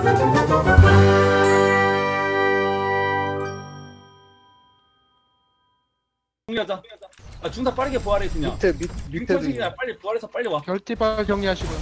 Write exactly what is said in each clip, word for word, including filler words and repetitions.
정리하자. 아 중사 빠르게 부활해 그냥. 밑에 밑 밑에도 중사 빨리 부활해서 빨리 와. 결티발 정리하시고요.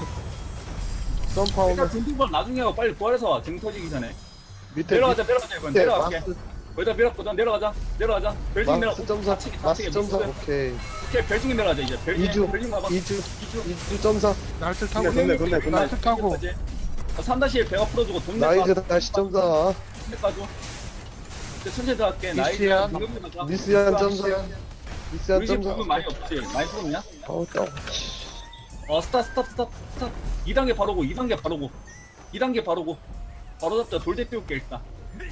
썬파워맨 일단 중투발 나중에 하고 빨리 부활해서 와. 등 터지기 전에. 밑에 내려가자 내려가자 이번 밑에 내려갈게. 마스 거기다 밀었거든. 내려가자 내려가자. 별징 내려. 마스 점사 다치기 마스 다치기 점사 미스. 오케이 오케이 별징 내려가자 이제. 별징 이주 별징 가봐. 이주 이주. 이주 점사 날틀 타고 네, 좋네, 좋네, 좋네. 날틀 타고 삼 다시 일 배가 풀어주고 돈 나이즈 내가 다시 점사 까줘. 천천히 들어갈게. 나이스. 미스야. 미스한 점사 미스한 우리 집 점사 부분 많이 없지. 많이 부분이야? 어우 떠 어 스탑 스탑 스탑 스탑. 이 단계 바로고 이 단계 바로고 이 단계 바로고 바로 잡자. 돌대 띄울게 일단.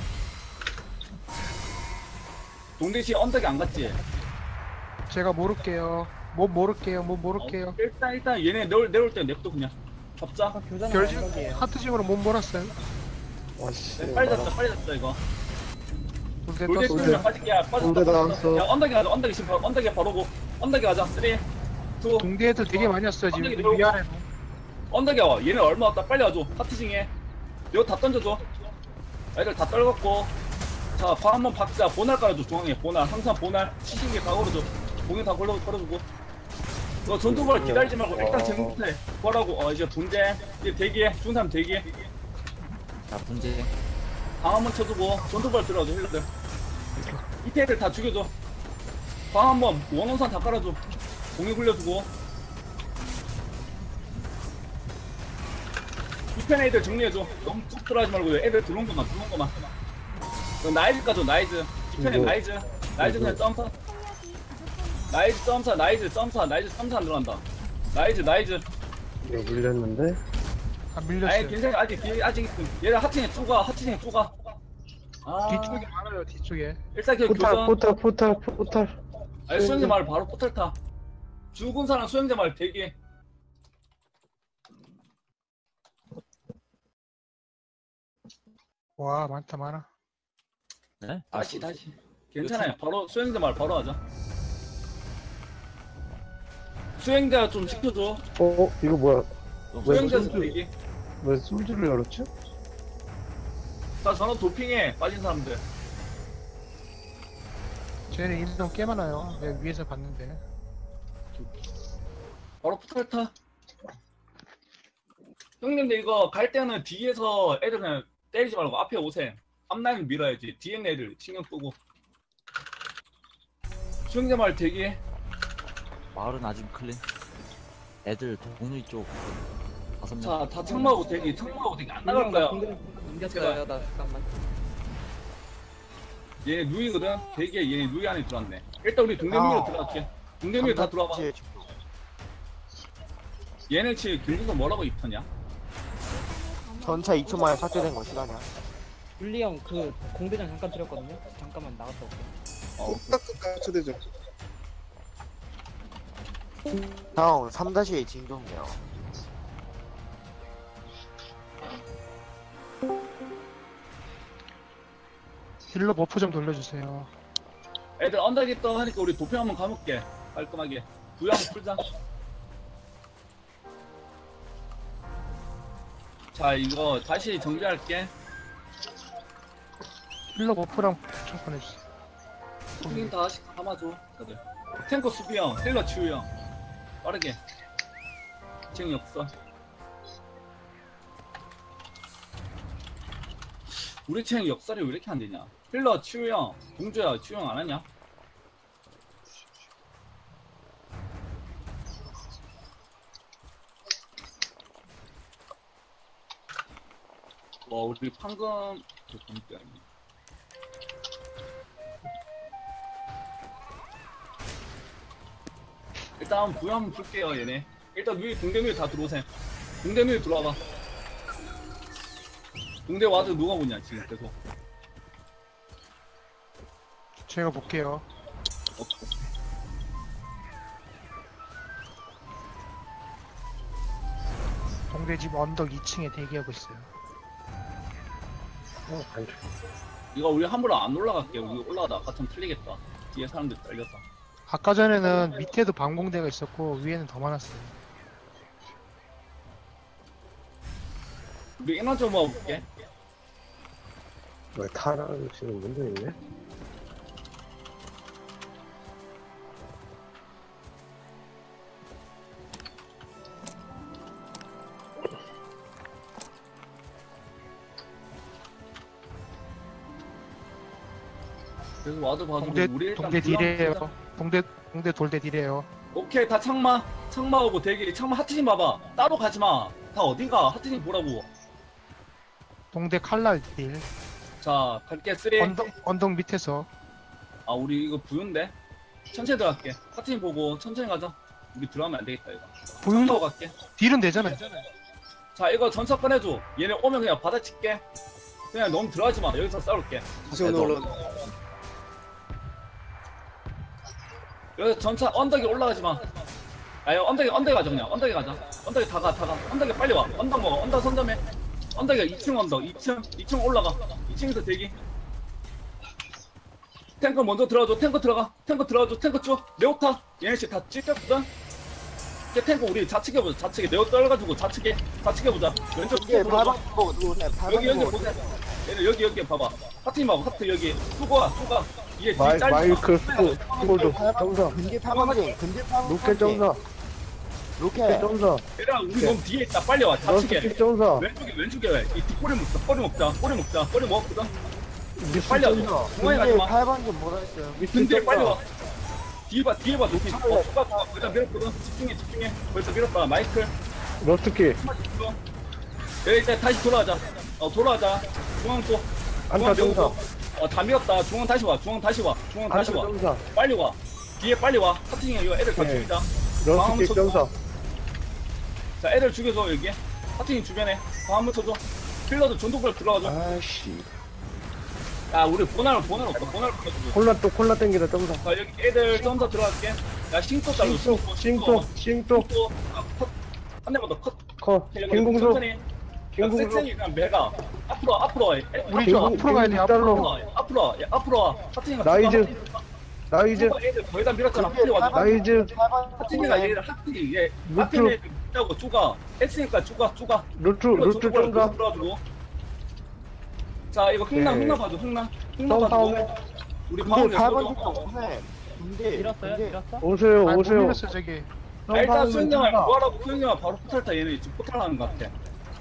동대시 언덕에 안 갔지? 제가 모를게요. 뭐 모를게요. 뭐 어, 모를게요. 일단 일단 얘네 내올 내올 때 냅둬 그냥. 잡자. 결지 하트징으로 못 몰았어요. 와씨 네, 빨리 잡자 빨리 잡자 이거. 돌대 돌대 떴어요. 띄우면 빠질게. 야 빠졌다. 돌대 나왔어. 야 언덕에 가자. 언덕에 지금 바로 언덕에 바로고 언덕에 가자. 삼, 이 동대 애들 되게 많이 왔어요 지금. 언덕에 내려오고. 위아래로. 언덕에 와. 얘네 얼마 왔다. 빨리 와줘. 하트징해. 이거 다 던져줘. 애들 다 떨궜고. 자, 방 한번 박자. 보날 깔아줘. 중앙에 보날. 항상 보날. 치신게 다 걸어줘. 공연 다 걸어 걸어주고. 너 전투벌 기다리지 말고 일단 쟁부터 해. 뭐라고? 어 이제 분쟁. 이제 대기해. 중삼 대기해. 자 분쟁. 방 한번 쳐주고 전투벌 들어가줘. 힐러들. 밑에 애들 다 죽여줘. 방 한번 원원산 다 깔아줘. 공이 굴려주고. 이편 애들 정리해줘. 너무 쭉 들어가지 말고 애들 들어온 것만 들어온 것만. 너 나이즈 까줘. 나이즈. 뒤편에 이거- 나이즈. 나이즈 그냥 점사. 나이즈 점사. 나이즈 점사. 나이즈 점사 안 들어간다. 나이즈 나이즈. 이거 물렸는데 아 아니 밀렸어요. 괜찮아. 아직 뒤에 아직 있음. 얘들 하트에 쪼가. 하트에 쪼가. 아. 뒤쪽에 많아요. 뒤쪽에. 일단 그 포탈 교전. 포탈 포탈 포탈 아니 수영자 말 바로 포탈 타. 죽은 사람 수영자 말 대기. 와 많다 많아. 네? 다시 다시. 괜찮아요. 바로 수영자 말 바로 하자. 수행자 좀 시켜줘. 어 이거 뭐야 수행자 무슨 대기. 왜 술주를 열었지? 자 전원 도핑해. 빠진 사람들. 쟤네 인성 꽤 많아요. 내가 위에서 봤는데. 바로 포탈 타. 형님들 이거 갈 때는 뒤에서 애들 그냥 때리지 말고 앞에 오세요. 앞라인 밀어야지. 뒤에 있는 애들 신경 끄고. 수영자 말 대기. 마을은 아직 클린. 애들 동리 쪽 다섯 명. 자, 다 청마하고 대기. 청마하고 대기 안 나갈 거야. 넘겼어요. 나 잠깐만. 얘네 누이거든. 대기에 얘네 누이 안에 들어왔네. 일단 우리 동대문으로 아. 들어갈게. 동대문에 다 들어와봐. 얘네 치 김구성 뭐라고 입혔냐? 전차 이 초 만에 삭제된 거 시간이야. 윤리 형 그 공대장 잠깐 드렸거든요. 잠깐만 나갔다 올게. 어, 똑딱똑딱 초대죠 형 삼 일 진동이요. 힐러 버프 좀 돌려주세요. 애들 언덕에 있다 하니까 우리 도평 한번 가볼게. 깔끔하게. 구양 풀자. 자, 이거 다시 정리할게. 힐러 버프랑 좀 보내주세요. 형님 다시 감아줘. 다들. 탱커 수비형, 힐러 치유형. 빠르게. 지금 역사. 우리 팀 역사를 왜 이렇게 안 되냐? 힐러 치유형, 공주야 치유형 안 하냐? 와 우리 방금 저 공대 아니. 일단 부여 한번 풀게요 얘네. 일단 위에 동대누에 다 들어오세요. 동대누에 들어와봐. 동대 와도 누가 보냐 지금 계속. 제가 볼게요. 어, 동대집 언덕 이 층에 대기하고 있어요. 어 아니 이거 우리 함부로 안 올라갈게. 우리 올라가다 아까 좀 틀리겠다. 뒤에 사람들 딸려서. 아까 전에는 밑에도 방공대가 있었고 위에는 더 많았어요. 우리 인원 좀 모아볼게. 왜 타라는 지금 문제 있네? 그래서 와도 봐도 동대 우리 일단 동대 불러- 딜이에요. 동대 동대 돌대 딜이에요. 오케이 다 창마 창마 오고 대기 창마 하트님 봐봐 따로 가지마 다 어딘가 하트님 보라고. 동대 칼날 딜. 자 갈게 쓰리. 언덕 언덕 밑에서 아 우리 이거 부윤데 천천히 들어갈게. 하트님 보고 천천히 가자. 우리 들어가면 안 되겠다 이거. 부윤도 창마 갈게. 딜은 되잖아요. 자 이거 전차 꺼내줘. 얘네 오면 그냥 받아칠게. 그냥 너무 들어가지 마. 여기서 싸울게. 다시 오늘 올라. 여기서 전차 언덕에 올라가지 마. 아 이거 언덕에 언덕에 가자 그냥. 언덕에 가자. 언덕에 다가 다가. 언덕에 빨리 와. 언덕 먹어. 언덕 선점해. 언덕에 이 층 언덕. 이 층 이 층 올라가. 이 층에서 대기. 탱커 먼저 들어가줘. 탱커 들어가. 탱커 들어가줘. 탱커 쭉. 네오타. 얘네씩 다 찢겼거든. 이제 탱커 우리 좌측에 보자. 좌측에 네오 떨어가지고 좌측에 좌측에 보자. 왼쪽 이게 쭉 보자. 발방 보고 누구세요? 발방 여기 여기 보고. 보자. 얘네 여기 여기 봐봐. 하트님 봐봐. 하트 여기. 수고야 수가. 이게 뒤 마이, 짧아. 마이크 스포, 스포도 점사. 근데 팔방진, 근데 팔방. 로켓 점사. 로켓. 점사. 얘들아 우리 너무 뒤에 있다. 빨리 와. 좌측에. 러스틱 점사. 왼쪽에 왼쪽에 왜? 이 뒷꼬리 먹자. 꼬리 먹자. 꼬리 먹자. 꼬리 먹었거든. 미스 빨리 와. 점사. 중앙에 가지 근데 마. 팔방진 뭐라 했어요? 미스 근데 빨리 와. 점사. 뒤에 봐. 뒤에 봐. 높이. 어, 수가 봐. 벌써 밀었거든. 집중해. 집중해. 벌써 밀었다. 마이클. 러스틱. 여기 일단 다시 돌아가자. 어 돌아가자. 중앙 또. 안타 점사. 어다 밀었다. 중앙 다시 와. 중앙 다시 와. 중앙 다시 안타 와. 점사. 빨리 와. 뒤에 빨리 와. 하트닝 이거 애들 다 네. 죽이자. 러스틱 점사. 자 애들 죽여줘 여기. 하트닝 주변에. 다 한번 쳐줘. 필러도 전독별 들어가줘. 아씨. 야 우리 보날 보날 없다. 보날 없다. 콜라 또 콜라 땡기다 점사. 자 여기 애들 점사 들어갈게. 야 싱토 달로 싱또, 싱또, 싱또. 한 대만 더 컷. 커. 천천히. 김공수. 야, 김공수. 섹션이 그냥 매가 앞으로 앞으로 와. 우리 김- 좀 앞으로 가야 돼. 김- 앞으로. 앞으로 와. 앞으로 와. 야, 앞으로 와. 하트닝아. 나이즈. 나이즈. 애들 거의 다 밀었잖아. 빨리 와. 나이즈. 하트닝아 얘들 하트닝 얘 루트. 앞에 애들 있다고 쪼가. 했으니까 쪼가 쪼가. 루트, 루트 점사. 들어가지고. 자 이거 흥나 네. 흥나 봐줘. 흥나. 흥나 점사 봐주고. 오면. 우리 근데 방울 팔방진 내서 뭐해? 근데 밀었어요? 근데 밀었어? 오세요, 아, 못 오세요. 밀었어 저기. 아, 일단 점사 수영장을 오면 구하라고 수영장을 바로 포탈타 얘네 지금 포탈하는 것 같아.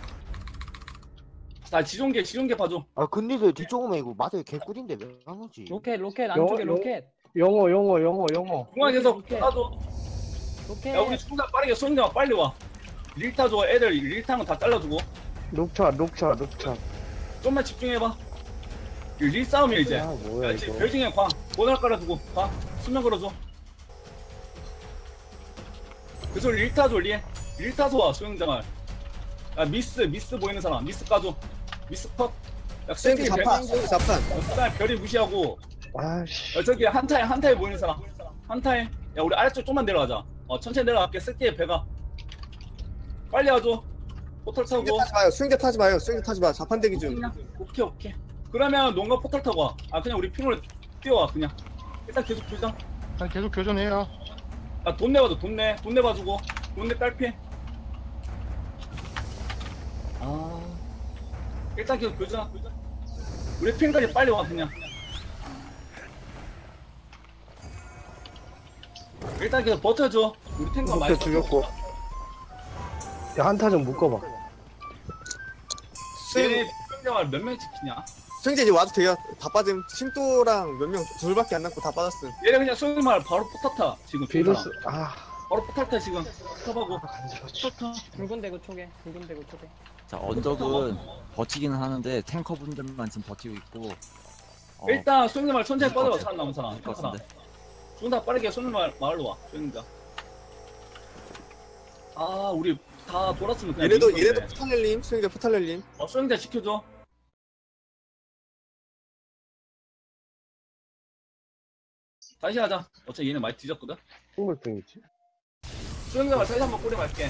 자 지존계 지존계 봐줘. 아 근데 저 뒤쪽 오면 이거 맞아요 개꿀인데 왜 안 오지? 로켓 로켓 안쪽에 영- 로켓 영어, 영어, 영어, 영어. 중앙에서 오케이. 따줘. 로켓 야 우리 중간 빠르게 수영장 빨리 와. 릴타 줘. 애들 릴타는 다 잘라주고. 녹차, 녹차, 녹차. 좀만 집중해봐. 이 릴 싸움이야 이제. 아, 뭐야, 야, 이제 이거. 별징에 광 모날 깔아주고 광 수면 걸어줘. 그래서 릴타 줘 릴. 릴타 줘 수영장을. 야 미스 미스 보이는 사람 미스 까줘. 미스 컷. 야 쌩 세팅이 자판, 별- 쌩 자판. 어, 그다음에 별이 무시하고. 아씨. 어, 저기 한타에 한타에 보이는 사람 한타에 야 우리 아래쪽 좀만 내려가자. 어 천천히 내려갈게. 쓸게 배가 빨리 와줘. 포털 타고 스윙대 타지 마요. 스윙대 타지 마요. 스윙대 타지 마. 자판 대기 중. 그냥 오케이 오케이. 그러면 농가 포털 타고 와. 아 그냥 우리 핑으로 뛰어와 그냥. 일단 계속 교장. 난 계속 교전해요. 아돈 내봐줘. 돈 내. 돈 내봐주고. 돈 내 딸피. 아 일단 계속 교장. 우리 핑까지 빨리 와 그냥. 일단 계속 버텨줘. 우리 탱커 많이 녹차 죽였고. 야, 한타 좀 묶어봐. 스윙, 얘네 수영장을 몇 명 지키냐? 스윙대 이제 와도 돼요. 다 빠짐. 심도랑 몇 명, 둘밖에 안 남고 다 빠졌음. 얘네 그냥 수영말 바로 포타타 지금 비루스, 비루스 아, 바로 포타타 지금 스톱하고 간지러워. 포타타. 붉은 대구 초계 붉은 대구 초계 자 언덕은 버티기는 하는데 탱커 분들만 지금 버티고 있고. 어, 일단 수영말 천천히 것 빠져봐. 같아. 사람 남은 사람 될것 탱커다. 같은데. 수영다 빠르게 수영말 마을로 와. 수영자. 아 우리 다 돌았으면 그냥 얘네도, 이긴 건데. 얘네도 포탈렐님, 스윙대 포탈렐님. 어 수영자 지켜줘. 다시 하자. 어차피 얘네 많이 뒤졌거든. 똥물병이지. 수영장을 다시 한번 꼬리 말게.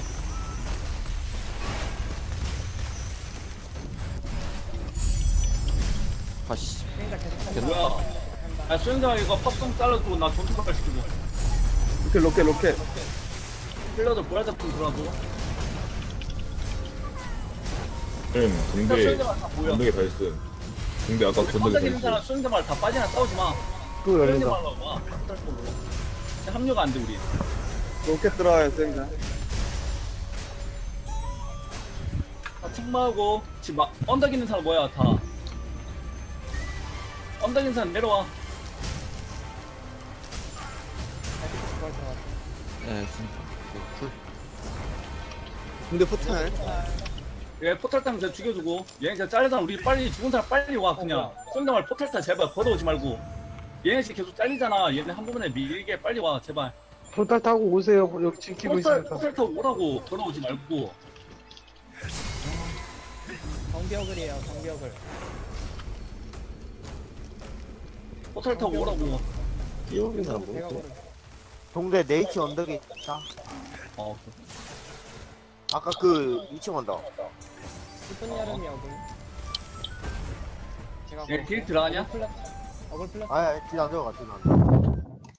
아씨. 수행자 계속 뭐야? 아 수영장 이거 팝송 잘라주고 나 전투발 시키고. 로켓, 로켓, 로켓. 필러들 보라잡품 들어가고. 응, 일단 군대 수행자만 다 모여. 건더기 다 있음. 군대 아까 건더기 다 언덕에 있는 사람 있음. 수행자만 다 빠지나 싸우지 마. 또 열린다. 수행자만 와. 합류가 안 돼 우리. 로켓 들어와요 수행자. 다 책마하고 지금 막 언덕 있는 사람 뭐야 다. 언덕 있는 사람 내려와. 네, 지금 그 쿨. 군대 포탈. 얘 포탈 타면 제가 죽여주고 얘네 진짜 잘린 사람 우리 빨리 죽은 사람 빨리 와 그냥. 수행자말 포탈 타 제발 걸어오지 말고. 얘네 지금 계속 잘리잖아. 얘네 한 번에 밀게 빨리 와 제발. 포탈 타고 오세요. 여기 지키고 포탈, 있으니까. 포탈 타고 오라고 걸어오지 말고. 정벽을이에요 정벽을. 포탈 타고 오라고. 뛰어오는 사람 제가 뭐고? 걸어. 동대 네이치 언덕에 있다. 어. 아까 그 이 층 언덕. 슬픈 여름이 어글. 제가 얘 딜 들어가냐? 어글 플랫. 어글 플랫. 아야 딜안 들어가 딜안 들어가.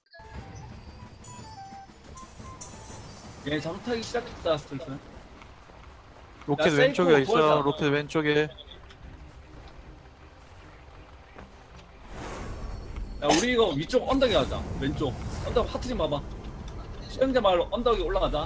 얘 잘못하기 시작했다 스텔스. 로켓 야, 왼쪽에 세이프 있어. 보여줘. 로켓 왼쪽에. 야 우리 이거 위쪽 언덕에 가자. 왼쪽 언덕 하트 좀 봐봐. 수영자 마을로 언덕에 올라가자.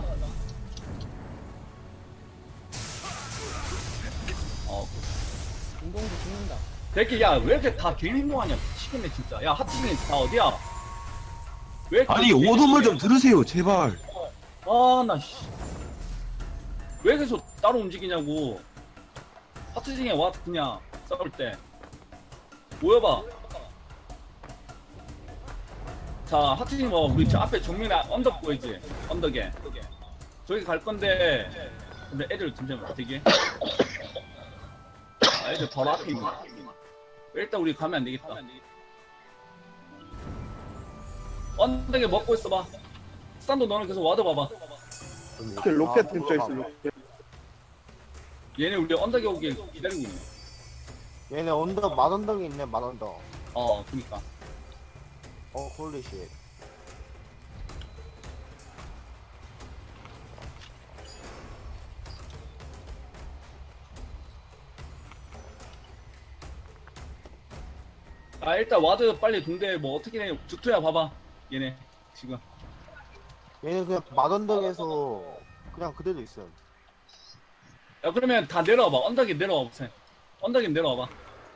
어 운동도 죽는다. 대기 야왜 이렇게 다 개인 행동하냐 미치겠네 진짜. 야 하트징이 다 어디야? 왜 이렇게 아니 개인 오도물 행동해? 좀 들으세요 제발. 아나 씨. 왜 계속 따로 움직이냐고. 하트징에 와 그냥 싸울 때 모여봐. 자 하트징 뭐 우리 저 앞에 정면에 언덕 보이지? 언덕에 저기 갈 건데 근데 애들 잠시만 되게 아 애들 바로 앞에 있네. 일단 우리 가면 안 되겠다. 언덕에 먹고 있어봐. 스탄도 너는 계속 와도 봐봐. 그 로켓 근처에 있어 로켓. 얘네 우리 언덕에 오길 기다리고 있네. 얘네 언덕 만 언덕이 있네 만 언덕. 어 그니까 어 홀리쉣. 아 일단 와드 빨리 동대 뭐 어떻게 해 주투야 봐봐. 얘네 지금 얘네 그냥 만 언덕에서 그냥 그대로 있어요. 야 그러면 다 내려와봐. 언덕에 내려와 보세요. 언덕에 내려와봐.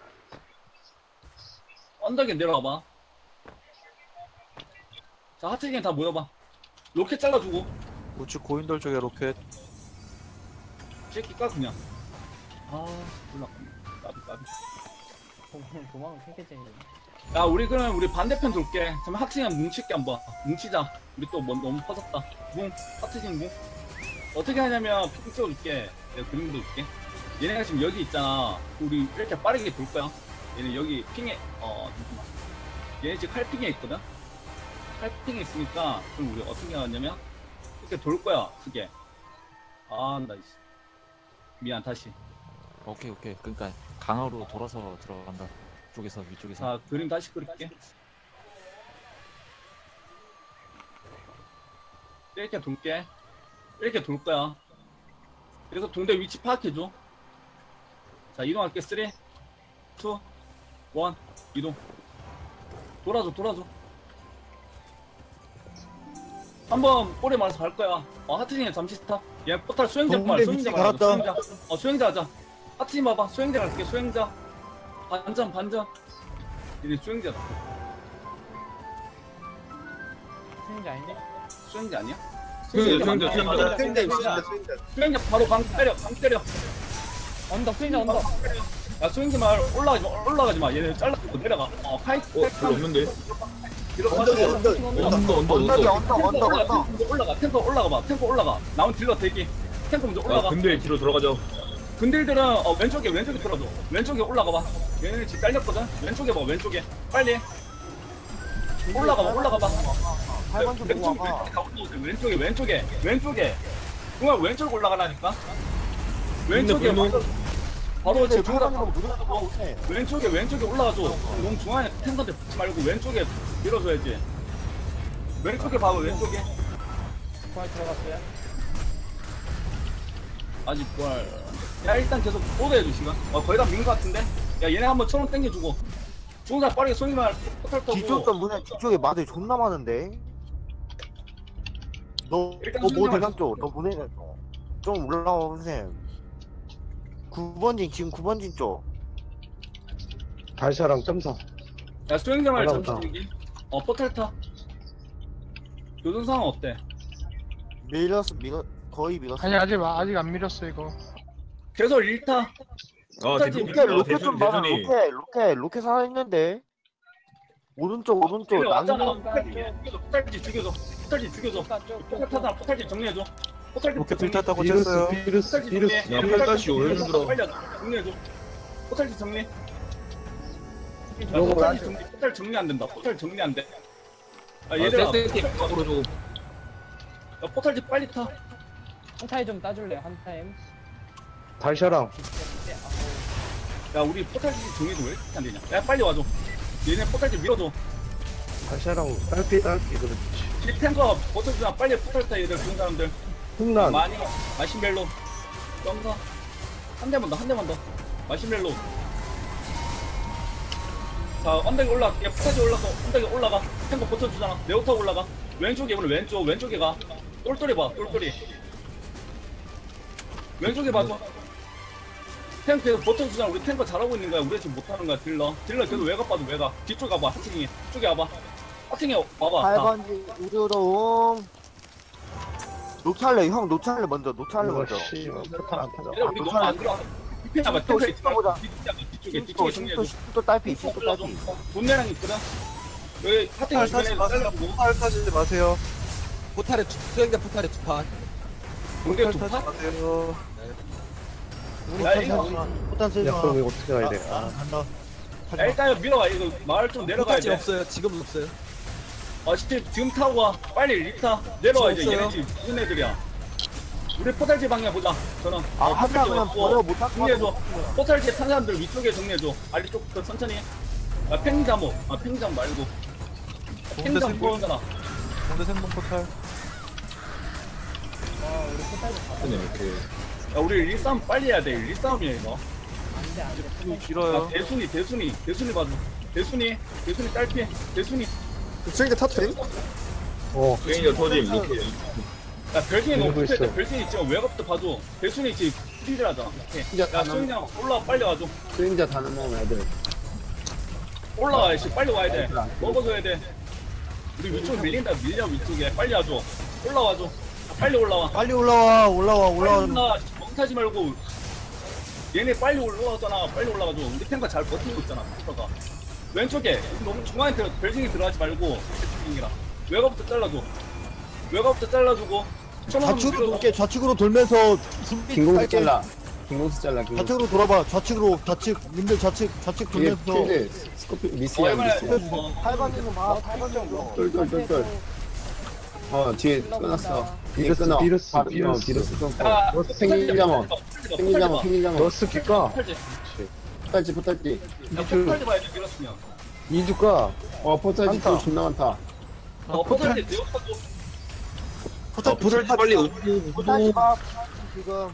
언덕에 내려와봐. 자 하트징에 다 모여봐. 로켓 잘라주고 우측 고인돌 쪽에 로켓. 새끼 까 그냥. 아 몰라. 까비 까비. 도망 도망을 캐캐쟁이. 야 우리 그러면 우리 반대편 돌게. 그러면 하트징 뭉칠게 한번. 뭉치자. 우리 또 뭐, 너무 퍼졌다. 뭉 하트징 뭉. 어떻게 하냐면 핑 찍어줄게. 내가 그림도 줄게. 얘네가 지금 여기 있잖아. 우리 이렇게 빠르게 돌 거야. 얘네 여기 핑에 어 잠시만. 얘네 지금 칼핑에 있거든. 칼핑에 있으니까 그럼 우리 어떻게 하냐면 이렇게 돌 거야. 크게. 아나 미안 다시. 오케이 오케이. 그러니까 강화로 돌아서 들어간다. 쪽에서 위쪽에서. 자 그림 다시 그릴게. 이렇게 돌게. 이렇게 돌 거야. 그래서 동대 위치 파악해줘. 자 이동할게. 삼, 이, 일 이동. 돌아줘 돌아줘. 한번 꼬리 말아서 갈 거야. 어 하트징에 잠시 스탑. 얘 포탈 수행자 말 동대 수행자 위치 말고 갈았다. 수행자. 어 수행자 하자. 하트징 봐봐. 수행자 갈게. 수행자. 반전 반전. 얘네 수행자다. 수행자 아닌데? 수행자 아니야? 수행자, 맞나? 수행자, 맞아. 수행자 있습니다 수행자. 수행자 바로 방 때려. 방 때려. 언덕 수행자 언덕. 야 수행자 말 올라가지 마. 올라가지 마. 얘네 잘라고 내려가. 어 카이. 어 별로 없는데. 언덕이 언덕. 언더 언더 언덕이 언더. 언덕 언덕 올라가. 언덕. 탱커 올라가. 탱커 올라가 봐. 탱커 올라가. 나온 딜러 대기. 탱커 먼저 아 올라가. 근데 뒤로 들어가자. 근딜들은 어 왼쪽에 왼쪽에 들어줘. 왼쪽에 올라가 봐. 얘네 지금 딸렸거든. 왼쪽에 봐. 왼쪽에. 빨리. 올라가 봐. 올라가 봐. 팔번 좀 보고 왼쪽, 와봐. 왼쪽에 다 올라오세요. 왼쪽에 왼쪽에 왼쪽에. 정말 왼쪽 올라가라니까. 왼쪽에 분노. 바로 바로 근데 지금 팔번 좀 중간 무조건 오네. 왼쪽에 왼쪽에 올라가줘. 너무 중앙에 탱커한테 붙지 말고 왼쪽에 밀어줘야지. 왼쪽에 봐봐. 왼쪽에. 부활 들어갔어요. 아직 부활. 야 일단 계속 보도해줘 시간. 어 거의 다 민 것 같은데. 야 얘네 한번 천원 땡겨주고. 중사 빠르게 손님을 포탈 떠고. 뒤쪽도 문에 뒤쪽에 마들 존나 많은데. 너, 일단 너 수정할 모대장 쪽, 너 모대장 쪽. 좀 올라와 보세요. 구 번진 지금 구 번진 쪽. 달샤랑 점사. 야 수행자말 올라온다. 잠시 얘기. 어 포탈 타. 교전 상황 어때? 밀었어, 밀어 거의 밀었어. 아니 아직 아직 안 밀었어 이거. 계속 일 타. 아 포탈지 대준이 로켓, 아, 로켓 대준이 좀 봐라. 대준이 로켓, 로켓, 로켓 살아있는데. 오른쪽, 오른쪽. 그래 왔잖아. 낭만. 죽여줘. 포탈지 죽여줘. 포탈지 죽여줘. 포탈 타자. 포탈지 정리해줘. 포탈지 로켓 정리. 필탔다고 비루스, 쳤어요. 비루스, 포탈지 비루스. 정리해. 야, 팔 다시 오 일 들어. 빨리 정리해줘. 포탈지 정리. 야, 요거 포탈지 정리. 포탈 정리 안 된다. 포탈 정리 안 돼. 아 얘들아. 세팅 밖으로 좀 야, 포탈지 빨리 타. 한 타임 좀 따줄래요? 한 타임. 달샤랑. 야 우리 포탈지 정리도 왜 이렇게 안 되냐? 야 빨리 와줘. 얘네 포탈지 밀어줘. 달샤랑 딸피, 딸피. 그렇지. 이 탱커 버텨주자. 빨리 포탈 타 얘들 좋은 사람들. 흑난. 많이 마시멜로. 점사. 한 대만 더. 한 대만 더. 마시멜로. 자 언덕에 올라. 야 포탈지 올라서 언덕에 올라가. 탱커 버텨주잖아. 네오타 올라가. 왼쪽에 오늘 왼쪽 왼쪽에 가. 똘똘이 봐. 똘똘이. 왼쪽에 봐줘. 탱크 계속 버텨주잖아. 우리 탱커 잘하고 있는 거야. 우리 지금 못하는 거야. 딜러. 딜러 계속 외곽 봐도 외곽. 뒤쪽 가봐. 하팅이. 뒤쪽에 와봐. 하팅이 와봐. 팔 다. 번지 우르로움. 노찰래, 형 노찰래 먼저, 노찰래 이거 먼저. 씨, 포탈 안 타자. 얘들아 우리 너무 안 들어와. 뒤쪽에 봐봐. 또 탱크 십도 보자. 뒤쪽에 뒤쪽에 또 뒤쪽에 정리해줘. 또 딸피, 또 딸피. 돈내랑 있거든. 여기 하팅이 팔 타지 주변에 마세요. 잘라주고. 팔 타지 마세요. 포탈에 두- 수행자 포탈에 두 판. 공대 팔 두 타지 파? 마세요. 야 이거. 포탄 쓰지 야, 마. 그럼 이거 어떻게 가야 돼? 아, 간다. 야, 일단 밀어와. 이거 마을 좀 내려가야 포탈지 돼. 없어요. 지금 없어요. 아 지금 지금 타고 와. 빨리 리타 내려와. 이제 없어요. 얘네 집 무슨 애들이야. 우리 포탈지 방향 보자. 저는. 아, 어, 한타 포탈지 그냥 없고. 버려 못할 것 정리해줘. 같아. 포탈지에 탄 사람들 위쪽에 정리해줘. 알리 쪽부터 천천히. 아 팽자모. 아 팽장 말고. 공대 팽장 생본, 보이잖아. 공대 생본 포탈. 하네 이렇게. 야 우리 일싸움 빨리 해야 돼. 일싸움이야 이거. 안돼 안돼. 이거 아, 길어요. 대순이 대순이 대순이 봐줘. 대순이 대순이 딸피. 대순이. 수행자 타도 돼? 어, 게임자 터짐 이렇게. 야 별진이 너무 밀고 붙어있다. 있어. 별진이 지금 외곽도 봐줘. 대순이 지금 프리드라잖아. 야 수영장 올라와 빨리 와줘. 수행자 다는 먹으면 애들 올라와 씨 빨리 와야 돼. 먹어줘야 돼. 우리 위쪽 밀린다. 밀려 위쪽에. 빨리 와줘. 올라와줘. 아, 빨리 올라와. 빨리 올라와, 올라와, 빨리 올라와. 올라와. 멍타지 말고. 얘네 빨리 올라가잖아. 빨리 올라가줘. 우리 탱커 잘 버티고 있잖아. 탱커가. 왼쪽에 너무 중앙에 들어 별진이 들어가지 말고 대충이라 외곽부터 잘라줘. 외곽부터 잘라주고. 좌측으로 돌게, 좌측으로 돌면서 준비 김공수 할게. 잘라 김공수 잘라 김공수 좌측으로 돌아봐, 좌측으로, 좌측, 님들 좌측, 좌측 뒤에 돌면서. 필드 스코피 어, 미스야 이번에 미스 어, 팔 번지는 봐, 팔 번지는. 똘똘똘똘 어 뒤에 끊었어 뒤에 비루스, 끊어 비루스, 아, 비루스. 어, 비루스 끊고 야, 생긴자모 생긴자모 생긴자모 러스 기가. 포탈지. 포탈지 포탈지 야, 포탈지 봐야 돼. 밀었으면. 이주가. 어 포탈지 많다. 또 존나 많다 어, 포탈지 내어타고. 아 포탈지 빨리 오고. 포탈지 봐, 지금.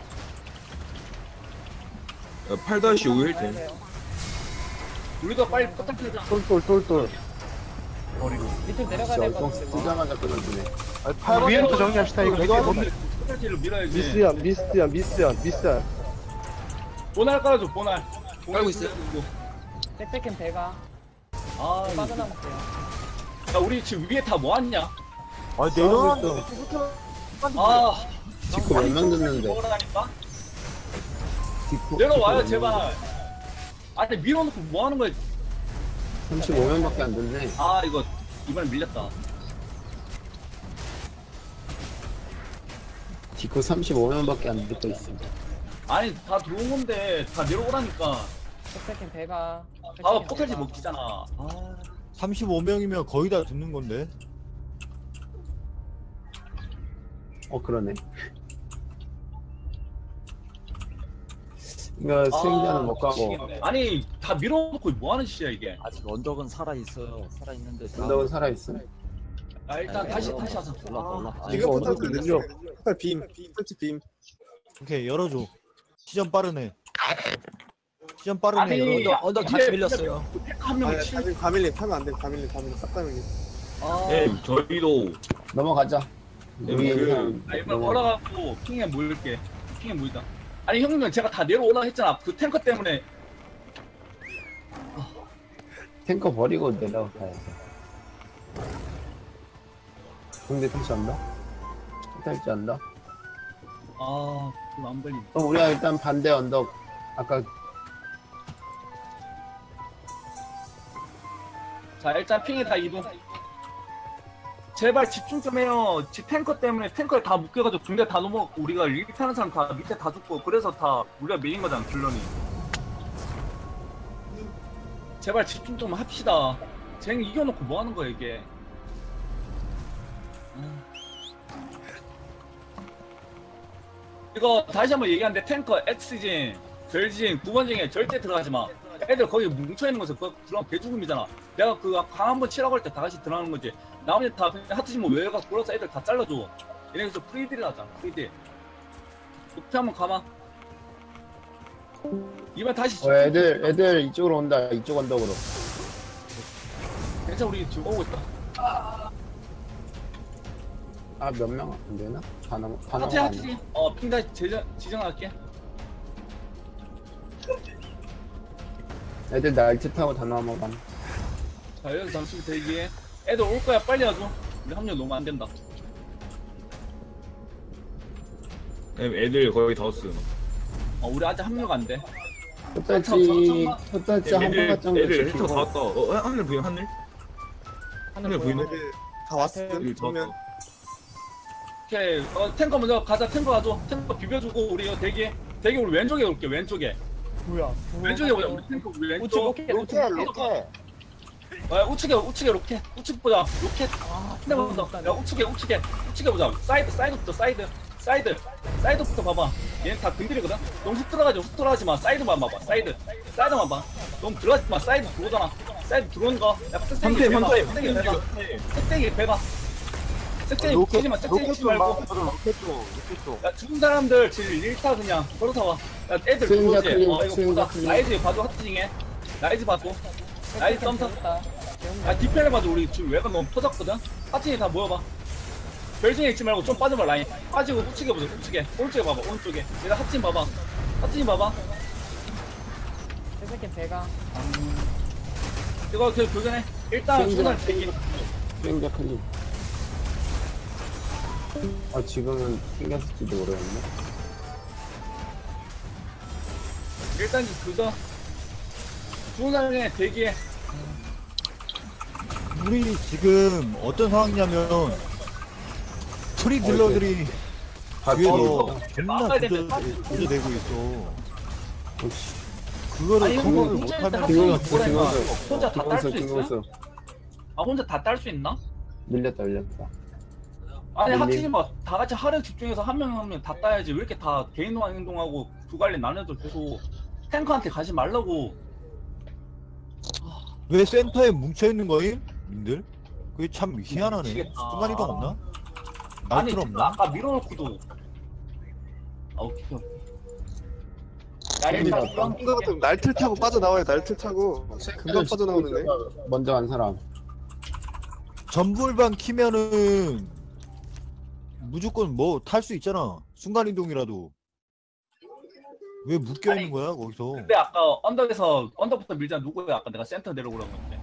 팔 다시 오 일 돼. 우리가 빨리 포탈지 하자. 똘똘, 똘똘. 밑으로 내려가야 진짜 될 것 얼똥 같은데. 쓰자마자 끊어주네 아니, 팔 번지는 위에부터 정리합시다. 이거 내가 밑에 못 하는 포탈지를 밀어야지. 미스야, 미스야, 미스야, 미스야. 보날 깔아줘. 보날. 깔고 있어요. 백백캠 배가 아, 이거. 빠져나갈게요. 야, 우리 지금 위에 다 뭐하냐? 아니, 내려놨는데. 아, 디코 몇 명 듣는데 먹으라니까? 디코 내려와요, 디코 제발. 아니, 밀어놓고 뭐 하는 거야? 삼십오 명밖에 안 듣네 아, 이거, 이번에 밀렸다. 디코 삼십오 명밖에 안 듣고 있어 아니, 다 들어온 건데, 다 내려오라니까. 백백캠 배가. 아, 포탈지 먹기잖아. 아, 삼십오 명이면 거의 다 듣는 건데. 어 그러네 이거 수행자는 못 가고 미치겠네. 아니, 다 밀어놓고 뭐 하는 짓이야, 이게. 아직 언덕은 살아 있어요. 살아 있는데. 언덕은 살아있어 아, 일단 다시, 다시 하자. 올라가 올라. 지금 이거 포탈지 어떻게 늘려. 포탈 빔. 포탈지 빔. 오케이 열어줘. 시전 빠르네. 시전 빠르네. 아니, 열어줘. 언덕 언덕 다 밀렸어요. 한 명이 아니, 칠. 가밀, 가밀림 타면 안 돼. 가밀림, 가밀림, 싹 다 밀림. 아, 네, 저희도 넘어가자. 네, 위에 그- 사람 아, 이번 넘어가. 걸어가고 핑에 모일게. 핑에 모이자. 아니 형님은 제가 다 내려오라 했잖아. 그 탱커 때문에. 탱커 버리고 내려가야 돼. 근데 택시 한다? 탈지 한다? 아, 좀 안 걸리. 그럼 우리가 일단 반대 언덕 아까 자, 일단 핑에 다 이동. 제발 집중 좀 해요. 지 탱커 때문에 탱커에 다 묶여가지고 군대 다 넘어갔고 우리가 일기 타는 사람 다 밑에 다 죽고 그래서 다 우리가 메인 거잖아 결론이. 제발 집중 좀 합시다. 쟤는 이겨놓고 뭐 하는 거야 이게. 음. 이거 다시 한번 얘기하는데 탱커 X진, 별진, 구 번징에 절대 들어가지 마. 애들 거기 뭉쳐있는 거서 그거 들어가면 개죽음이잖아. 내가 그 강 한 번 치라고 할 때 다 같이 들어가는 거지. 나머지 다 그냥 하트진 뭐 외곽 불어서 애들 다 잘라줘. 얘네들 프리딜을 하자. 프리딜. 높이 한번 가봐. 이번 다시 어, 애들 애들 이쪽으로 온다. 이쪽 언덕으로. 괜찮아 우리 지금 오고 있다. 아 몇 명 안 되나? 다 넘어 다 하트 넘어. 하트진. 어 핑 다시 지정, 지정할게. 애들 날트 타고 다 넘어간. 자 여기서 잠시 대기해. 애들 올 거야 빨리 와줘. 우리 합류 너무 안 된다. 애들 거의 다 왔음. 어 우리 아직 합류가 안 돼. 첫달치 첫달치 한 애들 번만 정도 애들 헬터 다 지키고. 왔다. 어, 하늘 보여 하늘? 하늘 보이네. 애들 다 왔음. 애들 다 그러면 왔다. 오케이. 어 탱커 먼저 가자. 탱커 가줘. 탱커 비벼주고 우리 이거 대기. 대기 우리 왼쪽에 올게. 왼쪽에. 뭐야? 왼쪽에 보자. 우리 탱커 우리 우측 왼쪽. 로켓 로켓 로켓. 아, 우측에 우측에 로켓. 우측 보자. 로켓. 아, 근데 먼저. 야 우측에 우측에 우측에 보자. 사이드 사이드부터 사이드 사이드 사이드부터 봐봐. 얘는 다 근딜이거든. 너무 훅 들어가지 훅 들어가지 마. 사이드만 봐봐. 사이드 사이드만 봐. 너무 들어가지 마. 사이드 들어오잖아. 사이드 들어오는 거. 야 섹세기 배봐. 섹세기 배봐. 섹세기 배봐. 섹세기 치지 마. 섹세기 로켓 치지 좀 말고. 봐. 로켓 좀 로켓 좀. 야 죽은 사람들 지금 일타 그냥 걸어서 와. 야 애들 수행자 그거지. 클린, 어 이거 수행자 보자. 클린. 라이즈 봐줘 하트징해. 라이즈 봐줘. 라이즈 썸서. 야 디펜을 봐줘. 우리 지금 외곽 너무 터졌거든. 하트징이 다 모여봐. 별징에 있지 말고 좀 빠져봐 라인. 빠지고 우측에 보자. 우측에. 오른쪽에 봐봐. 오른쪽에. 얘가 하트징 봐봐. 하트징 봐봐. 새끼 배가. 이거 그 교전해. 일단 수행자 중간 대기. 수행자 클립. 아 지금은 생겼을지도 모르겠네. 일단 그거 중간에 대기해. 우리 지금 어떤 상황이냐면 프리 딜러들이 아, 뒤에서 어, 존나 막아야 되는데 구조되고 있어. 역시. 그거를 아니, 극복을 형님, 못하면 진짜 김건수 뭐라 해봐. 김건수 혼자 다 딸 수 김건수 있어요? 김건수 아 혼자 다 딸 수 있나? 밀렸다 밀렸다. 아니 밀림. 하트지 마. 다 같이 하루에 집중해서 한 명 한 명 다 따야지. 왜 이렇게 다 개인화 행동하고 두 갈래 나눠서 계속 탱커한테 가지 말라고. 왜 센터에 뭉쳐 있는 거임? 님들? 그게 참 희한하네. 미치겠다. 순간 이동 없나? 아니 날필 없나? 아까 밀어놓고도. 아 오케이. 오케이. 야 일단 재밌다. 이런 이거 같은 날틀 타고 빠져나와요. 날틀 타고 금방 빠져나오는데. 먼저 간 사람. 전불반 키면은 무조건 뭐 탈 수 있잖아. 순간 이동이라도. 왜 묶여 있는 거야 거기서? 근데 아까 언덕에서 언덕부터 밀자. 누구야? 아까 내가 센터 내려오라고 했는데.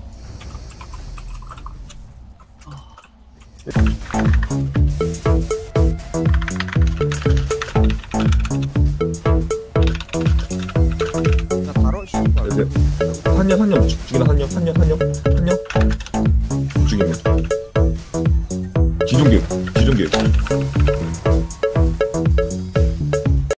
자 바로 씨발. 이제 한년 한년 죽이나 한년 한년 한년 한년 죽이네. 지존교 지존교.